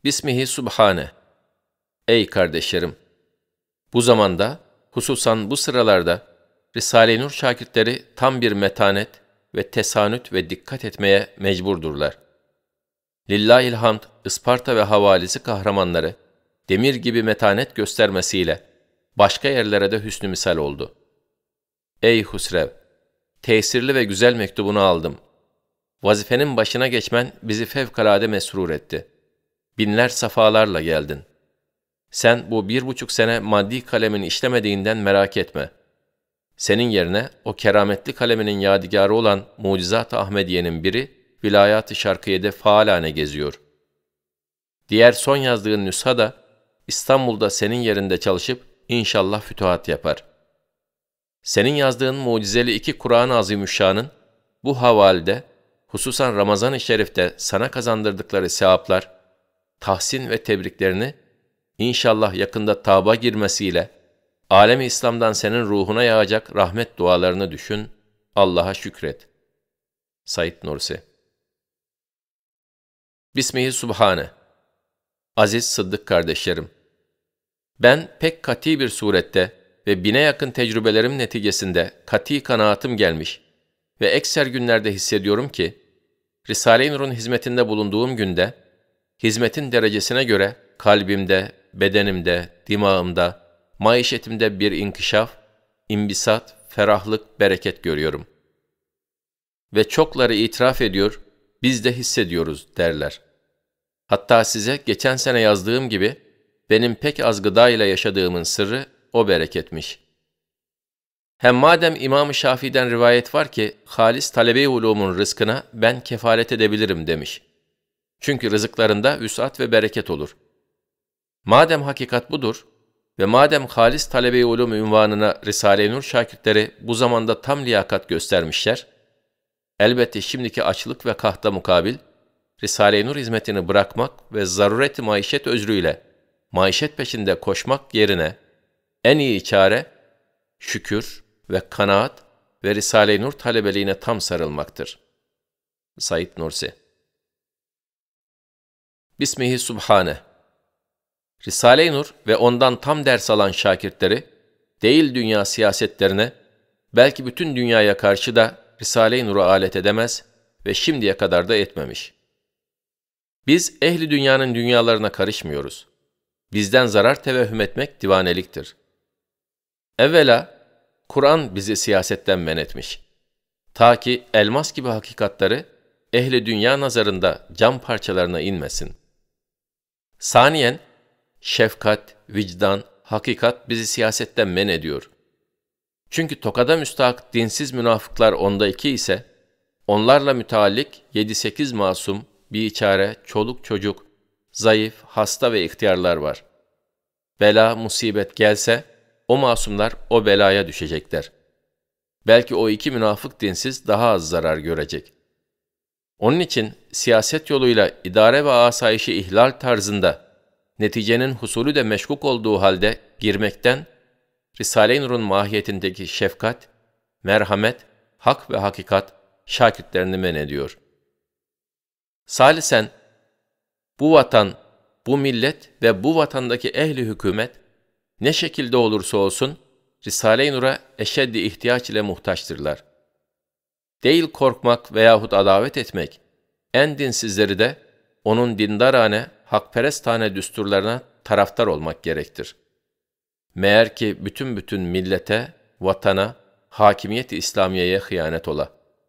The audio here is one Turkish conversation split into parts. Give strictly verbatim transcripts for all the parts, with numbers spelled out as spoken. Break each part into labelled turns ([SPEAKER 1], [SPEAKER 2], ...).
[SPEAKER 1] Bismihi Subhane. Ey kardeşlerim! Bu zamanda, hususan bu sıralarda, Risale-i Nur şakirtleri tam bir metanet ve tesanüt ve dikkat etmeye mecburdurlar. Lillahilhamd, Isparta ve havalisi kahramanları, demir gibi metanet göstermesiyle, başka yerlere de hüsnü misal oldu. Ey Husrev! Tesirli ve güzel mektubunu aldım. Vazifenin başına geçmen bizi fevkalade mesrur etti. Binler safalarla geldin. Sen bu bir buçuk sene maddi kalemin işlemediğinden merak etme. Senin yerine o kerametli kaleminin yadigarı olan Mucizat-ı Ahmediye'nin biri, Vilayat-ı Şarkiye'de faalane geziyor. Diğer son yazdığın nüsha da, İstanbul'da senin yerinde çalışıp, inşallah fütuhat yapar. Senin yazdığın mucizeli iki Kur'an-ı Azimüşşan'ın, bu havalde, hususan Ramazan-ı Şerif'te sana kazandırdıkları sevaplar, tahsin ve tebriklerini, İnşallah yakında tağba girmesiyle, alem-i İslam'dan senin ruhuna yağacak rahmet dualarını düşün, Allah'a şükret. Said Nursi. Bismihi Subhane. Aziz Sıddık kardeşlerim! Ben pek kati bir surette ve bine yakın tecrübelerim neticesinde kati kanaatim gelmiş ve ekser günlerde hissediyorum ki, Risale-i Nur'un hizmetinde bulunduğum günde, hizmetin derecesine göre kalbimde, bedenimde, dimağımda, maişetimde bir inkişaf, imbisat, ferahlık, bereket görüyorum. Ve çokları itiraf ediyor, biz de hissediyoruz derler. Hatta size geçen sene yazdığım gibi, benim pek az gıda ile yaşadığımın sırrı o bereketmiş. Hem madem İmam-ı Şafii'den rivayet var ki, halis talebe-i ulumun rızkına ben kefalet edebilirim demiş. Çünkü rızıklarında vüs'at ve bereket olur. Madem hakikat budur ve madem halis talebe-i ulum ünvanına Risale-i Nur şakirtleri bu zamanda tam liyakat göstermişler, elbette şimdiki açlık ve kahta mukabil, Risale-i Nur hizmetini bırakmak ve zaruret-i maişet özrüyle maişet peşinde koşmak yerine en iyi çare, şükür ve kanaat ve Risale-i Nur talebeliğine tam sarılmaktır. Said Nursi. Bismihi Subhane. Risale-i Nur ve ondan tam ders alan şakirtleri, değil dünya siyasetlerine, belki bütün dünyaya karşı da Risale-i Nur'u alet edemez ve şimdiye kadar da etmemiş. Biz ehli dünyanın dünyalarına karışmıyoruz. Bizden zarar tevehhüm etmek divaneliktir. Evvela, Kur'an bizi siyasetten men etmiş. Ta ki elmas gibi hakikatları, ehli dünya nazarında cam parçalarına inmesin. Saniyen, şefkat, vicdan, hakikat bizi siyasetten men ediyor. Çünkü tokada müstahak dinsiz münafıklar onda iki ise, onlarla müteallik yedi sekiz masum, biçare, çoluk çocuk, zayıf, hasta ve ihtiyarlar var. Bela, musibet gelse, o masumlar o belaya düşecekler. Belki o iki münafık dinsiz daha az zarar görecek. Onun için siyaset yoluyla idare ve asayişi ihlal tarzında, neticenin husulü de meşkuk olduğu halde girmekten, Risale-i Nur'un mahiyetindeki şefkat, merhamet, hak ve hakikat şakirtlerini men ediyor. Salisen, bu vatan, bu millet ve bu vatandaki ehli hükümet, ne şekilde olursa olsun, Risale-i Nur'a eşeddi ihtiyaç ile muhtaçtırlar. Değil korkmak veyahut adavet etmek, en dinsizleri de onun dindarane, hakperestane düsturlarına taraftar olmak gerektir. Meğer ki bütün bütün millete, vatana, hakimiyet-i İslamiye'ye hıyanet ola.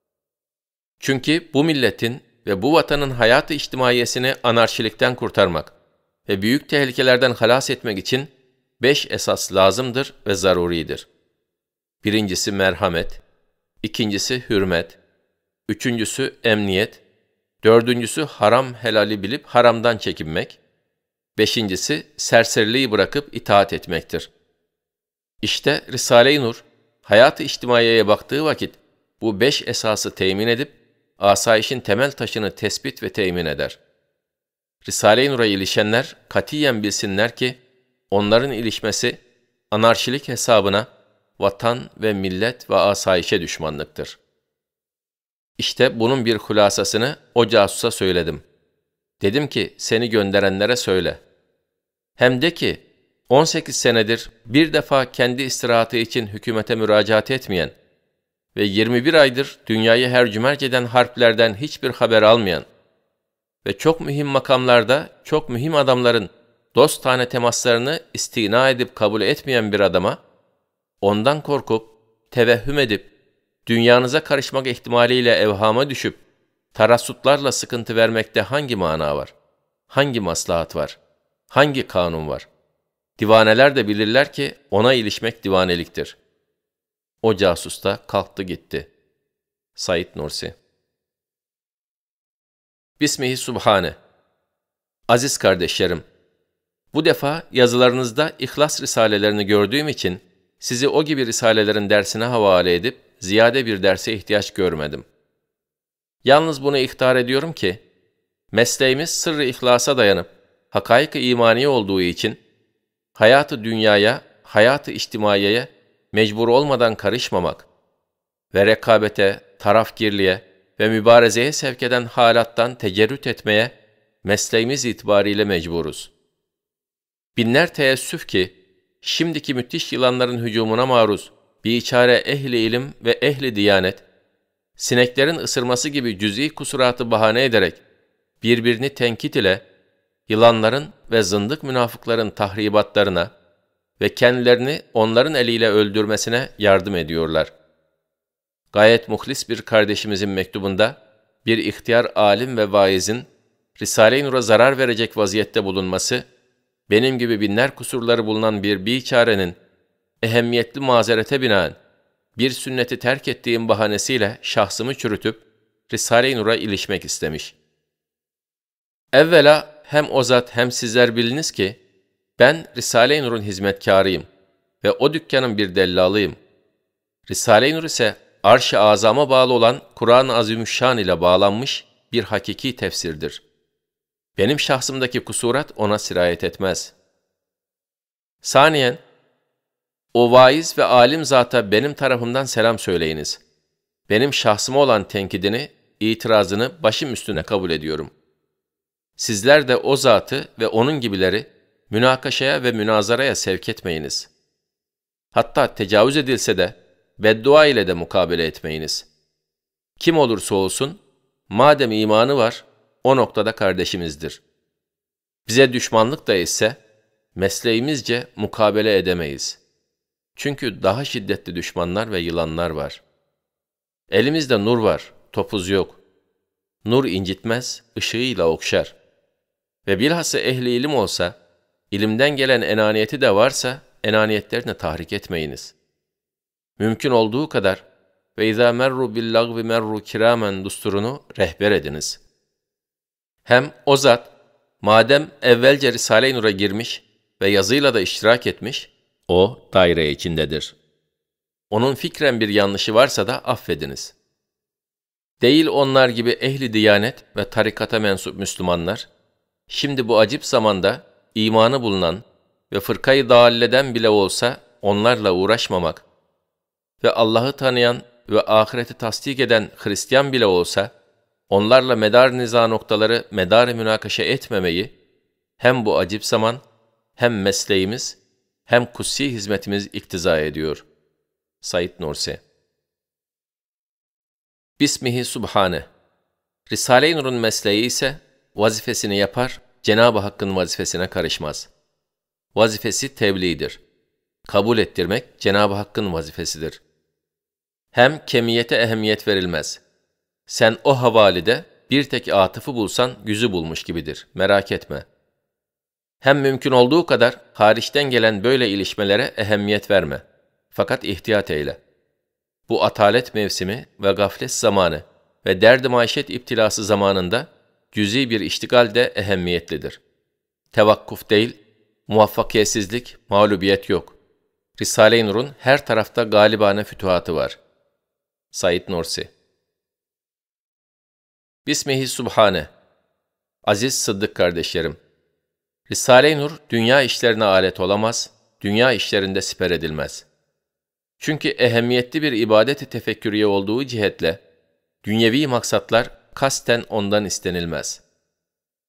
[SPEAKER 1] Çünkü bu milletin ve bu vatanın hayat-ı içtimaiyesini anarşilikten kurtarmak ve büyük tehlikelerden halas etmek için beş esas lazımdır ve zaruridir. Birincisi merhamet, ikincisi hürmet, üçüncüsü emniyet, dördüncüsü haram helali bilip haramdan çekinmek, beşincisi serseriliği bırakıp itaat etmektir. İşte Risale-i Nur, hayat-ı içtimaiyeye baktığı vakit bu beş esası temin edip, asayişin temel taşını tespit ve temin eder. Risale-i Nur'a ilişenler katiyen bilsinler ki, onların ilişmesi anarşilik hesabına vatan ve millet ve asayişe düşmanlıktır. İşte bunun bir hulasasını o casusa söyledim. Dedim ki, seni gönderenlere söyle. Hem de ki, on sekiz senedir bir defa kendi istirahatı için hükümete müracaat etmeyen ve yirmi bir aydır dünyayı hercümerc eden harplerden hiçbir haber almayan ve çok mühim makamlarda çok mühim adamların dostane temaslarını istina edip kabul etmeyen bir adama, ondan korkup, tevehhüm edip, dünyanıza karışmak ihtimaliyle evhama düşüp, tarassutlarla sıkıntı vermekte hangi mana var? Hangi maslahat var? Hangi kanun var? Divaneler de bilirler ki ona ilişmek divaneliktir. O casus da kalktı gitti. Said Nursi. Bismihi Subhane. Aziz kardeşlerim, bu defa yazılarınızda İhlas Risalelerini gördüğüm için sizi o gibi risalelerin dersine havale edip ziyade bir derse ihtiyaç görmedim. Yalnız bunu ihtar ediyorum ki, mesleğimiz sırrı ihlasa dayanıp hakaik-ı imani olduğu için hayatı dünyaya, hayatı içtimaiyeye mecbur olmadan karışmamak ve rekabete, tarafgirliğe ve mübarezeye sevk eden halattan tecerrüt etmeye mesleğimiz itibariyle mecburuz. Binler teessüf ki, şimdiki müthiş yılanların hücumuna maruz biçare ehli ilim ve ehli diyanet, sineklerin ısırması gibi cüz'i kusuratı bahane ederek birbirini tenkit ile yılanların ve zındık münafıkların tahribatlarına ve kendilerini onların eliyle öldürmesine yardım ediyorlar. Gayet muhlis bir kardeşimizin mektubunda bir ihtiyar alim ve vaizin Risale-i Nur'a zarar verecek vaziyette bulunması, benim gibi binler kusurları bulunan bir biçarenin ehemmiyetli mazerete binaen bir sünneti terk ettiğim bahanesiyle şahsımı çürütüp Risale-i Nur'a ilişmek istemiş. Evvela hem o zat hem sizler biliniz ki ben Risale-i Nur'un hizmetkarıyım ve o dükkanın bir dellalıyım. Risale-i Nur ise Arş-ı Azam'a bağlı olan Kur'an-ı Azimüşşan ile bağlanmış bir hakiki tefsirdir. Benim şahsımdaki kusurat ona sirayet etmez. Saniyen, o vaiz ve alim zata benim tarafımdan selam söyleyiniz. Benim şahsıma olan tenkidini, itirazını başım üstüne kabul ediyorum. Sizler de o zatı ve onun gibileri münakaşaya ve münazaraya sevk etmeyiniz. Hatta tecavüz edilse de beddua ile de mukabele etmeyiniz. Kim olursa olsun, madem imanı var, o noktada kardeşimizdir. Bize düşmanlık da etse, mesleğimizce mukabele edemeyiz. Çünkü daha şiddetli düşmanlar ve yılanlar var. Elimizde nur var, topuz yok. Nur incitmez, ışığıyla okşar. Ve bilhassa ehli ilim olsa, ilimden gelen enaniyeti de varsa, enaniyetlerine tahrik etmeyiniz. Mümkün olduğu kadar ve izâ merru billagvi merru kirâmen dusturunu rehber ediniz. Hem o zat, madem evvelce Risale-i Nur'a girmiş ve yazıyla da iştirak etmiş, o daire içindedir. Onun fikren bir yanlışı varsa da affediniz. Değil onlar gibi ehli diyanet ve tarikata mensup Müslümanlar, şimdi bu acip zamanda imanı bulunan ve fırkayı dâlleden bile olsa onlarla uğraşmamak ve Allah'ı tanıyan ve ahireti tasdik eden Hristiyan bile olsa, onlarla medar niza noktaları medar-ı münakaşa etmemeyi, hem bu acip zaman, hem mesleğimiz, hem kutsi hizmetimiz iktiza ediyor. Said Nursi. Bismihi Subhane. Risale-i Nur'un mesleği ise, vazifesini yapar, Cenab-ı Hakk'ın vazifesine karışmaz. Vazifesi tebliğdir. Kabul ettirmek Cenab-ı Hakk'ın vazifesidir. Hem kemiyete ehemmiyet verilmez. Sen o havalide bir tek atıfı bulsan yüzü bulmuş gibidir, merak etme. Hem mümkün olduğu kadar hariçten gelen böyle ilişmelere ehemmiyet verme. Fakat ihtiyat eyle. Bu atalet mevsimi ve gaflet zamanı ve derd-i maişet iptilası zamanında cüz'i bir iştigal de ehemmiyetlidir. Tevakkuf değil, muvaffakiyetsizlik, mağlubiyet yok. Risale-i Nur'un her tarafta galibane fütuhatı var. Said Nursi. Bismihi Subhane. Aziz Sıddık kardeşlerim, Risale-i Nur dünya işlerine alet olamaz, dünya işlerinde siper edilmez. Çünkü ehemmiyetli bir ibadet-i tefekkürüye olduğu cihetle, dünyevi maksatlar kasten ondan istenilmez.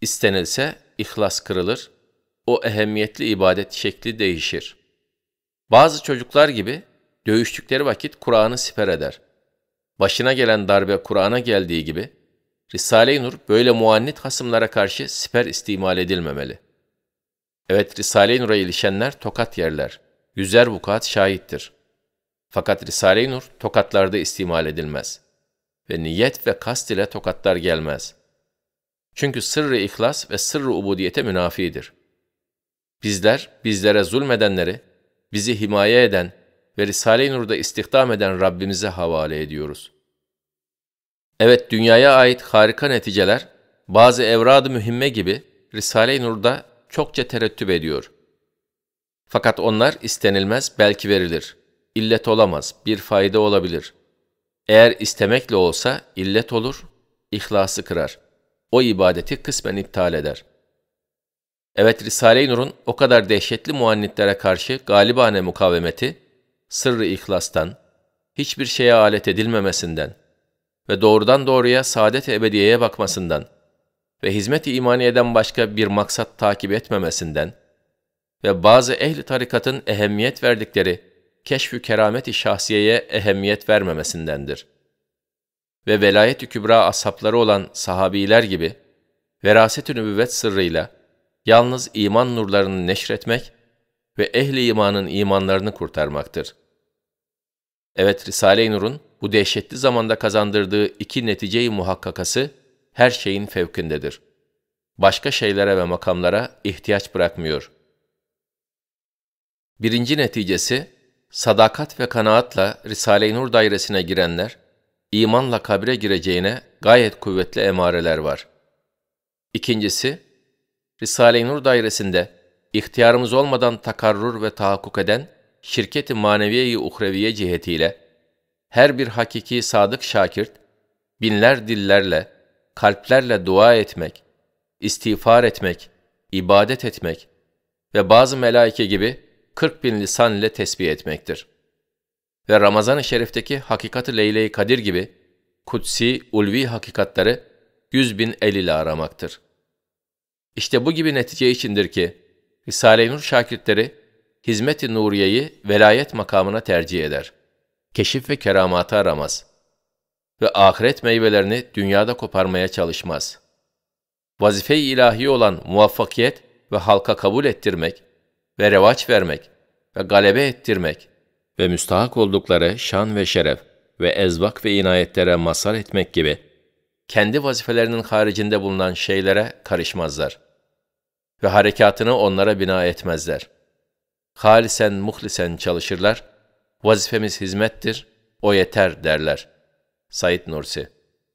[SPEAKER 1] İstenilse ihlas kırılır, o ehemmiyetli ibadet şekli değişir. Bazı çocuklar gibi dövüştükleri vakit Kur'an'ı siper eder. Başına gelen darbe Kur'an'a geldiği gibi, Risale-i Nur böyle muannit hasımlara karşı siper istimal edilmemeli. Evet, Risale-i Nur'a ilişenler tokat yerler, yüzer vukuat şahittir. Fakat Risale-i Nur tokatlarda istimal edilmez ve niyet ve kast ile tokatlar gelmez. Çünkü sırrı ihlas ve sırrı ubudiyete münafidir. Bizler, bizlere zulmedenleri, bizi himaye eden ve Risale-i Nur'da istihdam eden Rabbimize havale ediyoruz. Evet, dünyaya ait harika neticeler, bazı evrad-ı mühimme gibi Risale-i Nur'da çokça terettüp ediyor. Fakat onlar istenilmez, belki verilir. İllet olamaz, bir fayda olabilir. Eğer istemekle olsa illet olur, ihlası kırar. O ibadeti kısmen iptal eder. Evet, Risale-i Nur'un o kadar dehşetli muannitlere karşı galibane mukavemeti, sırrı ihlastan, hiçbir şeye alet edilmemesinden ve doğrudan doğruya saadet-i ebediyeye bakmasından ve hizmet-i imaniyeden başka bir maksat takip etmemesinden ve bazı ehli tarikatın ehemmiyet verdikleri keşf-ü keramet-i şahsiyeye ehemmiyet vermemesindendir. Ve velayet-i kübra ashabları olan sahabiler gibi veraset-ü nübüvvet sırrıyla yalnız iman nurlarını neşretmek ve ehli imanın imanlarını kurtarmaktır. Evet, Risale-i Nur'un bu dehşetli zamanda kazandırdığı iki netice-i muhakkakası her şeyin fevkindedir. Başka şeylere ve makamlara ihtiyaç bırakmıyor. Birinci neticesi, sadakat ve kanaatla Risale-i Nur dairesine girenler, imanla kabre gireceğine gayet kuvvetli emareler var. İkincisi, Risale-i Nur dairesinde ihtiyarımız olmadan takarrur ve tahakkuk eden şirket-i maneviye-i uhreviye cihetiyle her bir hakiki sadık şakirt, binler dillerle, kalplerle dua etmek, istiğfar etmek, ibadet etmek ve bazı melaike gibi kırk bin lisan ile tesbih etmektir. Ve Ramazan-ı Şerif'teki hakikat-ı Leyle-i Kadir gibi kutsi, ulvi hakikatları yüz bin el ile aramaktır. İşte bu gibi netice içindir ki, Risale-i Nur şakirtleri, hizmet-i nuriyeyi velayet makamına tercih eder. Keşif ve keramatı aramaz. Ve ahiret meyvelerini dünyada koparmaya çalışmaz. Vazife-i ilahi olan muvaffakiyet ve halka kabul ettirmek ve revaç vermek ve galebe ettirmek ve müstahak oldukları şan ve şeref ve ezvak ve inayetlere mazhar etmek gibi kendi vazifelerinin haricinde bulunan şeylere karışmazlar ve harekatını onlara bina etmezler. Halisen muhlisen çalışırlar, vazifemiz hizmettir, o yeter derler. Said Nursi.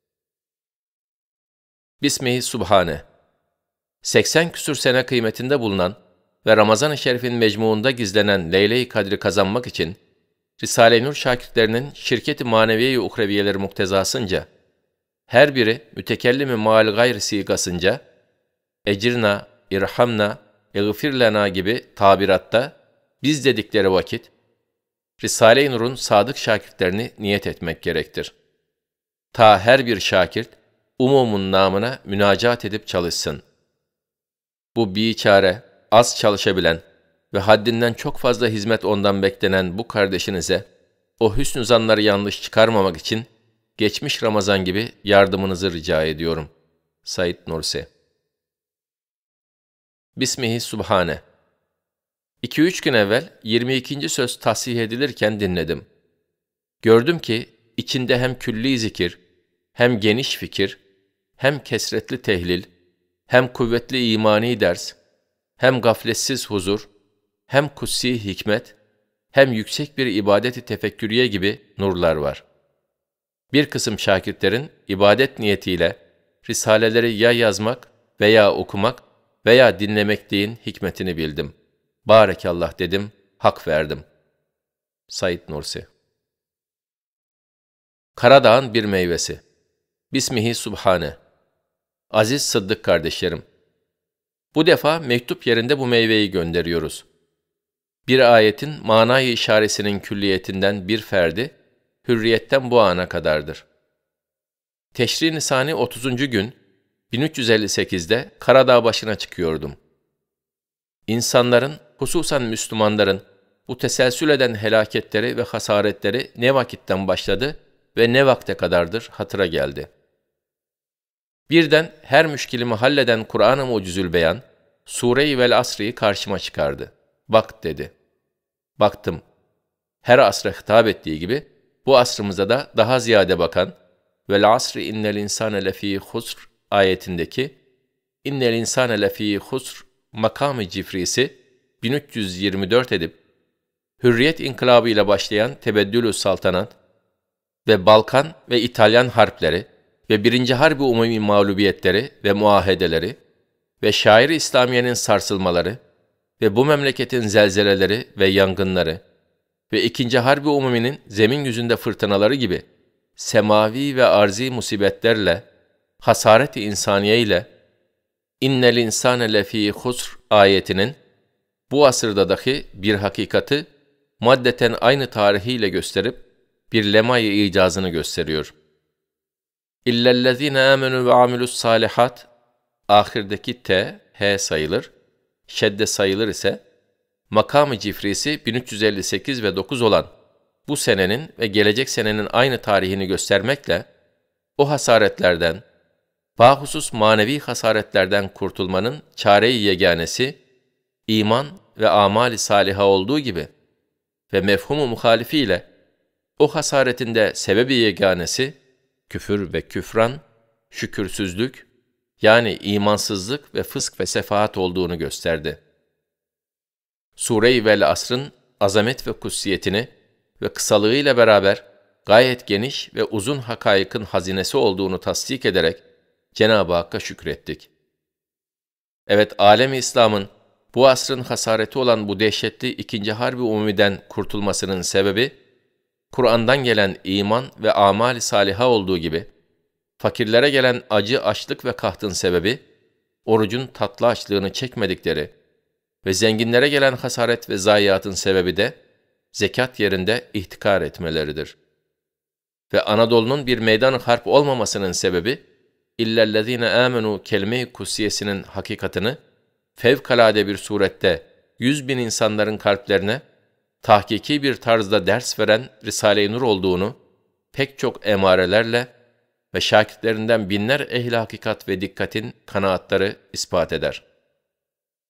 [SPEAKER 1] Bismihi Subhane. seksen küsür sene kıymetinde bulunan ve Ramazan-ı Şerif'in mecmuunda gizlenen Leyle-i Kadri kazanmak için Risale-i Nur şakirtlerinin şirket-i maneviye-i uhreviyeleri muktezasınca, her biri mütekellim-i maal gayr sigasınca, ecirna, irhamna, eğfir lena gibi tabiratta biz dedikleri vakit, Risale-i Nur'un sadık şakirtlerini niyet etmek gerektir. Ta her bir şakirt, umumun namına münacat edip çalışsın. Bu biçare, az çalışabilen ve haddinden çok fazla hizmet ondan beklenen bu kardeşinize, o hüsnü zanları yanlış çıkarmamak için, geçmiş Ramazan gibi yardımınızı rica ediyorum. Said Nursi. Bismihi Subhane. iki üç gün evvel yirmi ikinci söz tahsih edilirken dinledim. Gördüm ki içinde hem külli zikir, hem geniş fikir, hem kesretli tehlil, hem kuvvetli imani ders, hem gafletsiz huzur, hem kutsi hikmet, hem yüksek bir ibadet-i tefekkürüye gibi nurlar var. Bir kısım şakirtlerin ibadet niyetiyle risaleleri ya yazmak veya okumak veya dinlemekliğin hikmetini bildim. Bârekallah dedim, hak verdim. Said Nursi. Karadağ'ın bir meyvesi. Bismihi Subhane. Aziz Sıddık kardeşlerim, bu defa mektup yerinde bu meyveyi gönderiyoruz. Bir ayetin manayı işaresinin külliyetinden bir ferdi, hürriyetten bu ana kadardır. Teşri Nisani otuzuncu gün, bin üç yüz elli sekizde Karadağ başına çıkıyordum. İnsanların, hususan Müslümanların, bu teselsül eden helaketleri ve hasaretleri ne vakitten başladı ve ne vakte kadardır hatıra geldi. Birden her müşkilimi halleden Kur'an-ı Mucizül Beyan, Sure-i Vel Asr'ı karşıma çıkardı. Bak dedi. Baktım. Her asra hitap ettiği gibi, bu asrımıza da daha ziyade bakan, Vel asri innel insane lefî husr ayetindeki, innel insane lefî husr makamı cifrisi bin üç yüz yirmi dört edip, Hürriyet İnkılabı ile başlayan Tebeddülü Saltanat ve Balkan ve İtalyan harpleri ve birinci Harbi Umumi mağlubiyetleri ve muahedeleri ve şair-i İslamiye'nin sarsılmaları ve bu memleketin zelzeleleri ve yangınları ve ikinci Harbi Umumi'nin zemin yüzünde fırtınaları gibi semavi ve arzi musibetlerle, hasaret-i insaniye ile innel insane lefî husr ayetinin bu asırda dahi bir hakikati maddeten aynı tarihiyle gösterip bir lemay-ı icazını gösteriyor. İllellezîne âmenû ve amilussâlihat ahirdeki T, H sayılır, şedde sayılır ise makam-ı cifrisi bin üç yüz elli sekiz ve dokuz olan bu senenin ve gelecek senenin aynı tarihini göstermekle o hasaretlerden, bahusus manevi hasaretlerden kurtulmanın çare-i yeganesi, iman ve amali saliha olduğu gibi ve mefhum-u muhalifiyle o hasaretin de sebebi yeganesi, küfür ve küfran, şükürsüzlük, yani imansızlık ve fısk ve sefahat olduğunu gösterdi. Sure-i Vel Asr'ın azamet ve kutsiyetini ve kısalığıyla beraber gayet geniş ve uzun hakaikın hazinesi olduğunu tasdik ederek Cenab-ı Hakk'a şükrettik. Evet, alem-i İslam'ın bu asrın hasareti olan bu dehşetli ikinci Harbi Umumi'den kurtulmasının sebebi, Kur'an'dan gelen iman ve amali saliha olduğu gibi, fakirlere gelen acı, açlık ve kahtın sebebi, orucun tatlı açlığını çekmedikleri ve zenginlere gelen hasaret ve zayiatın sebebi de, zekat yerinde ihtikar etmeleridir. Ve Anadolu'nun bir meydan-ı harp olmamasının sebebi, illellezîne âmenû kelime-i kutsiyesinin hakikatını, fevkalade bir surette yüz bin insanların kalplerine, tahkiki bir tarzda ders veren Risale-i Nur olduğunu, pek çok emarelerle ve şakitlerinden binler ehl-i hakikat ve dikkatin kanaatları ispat eder.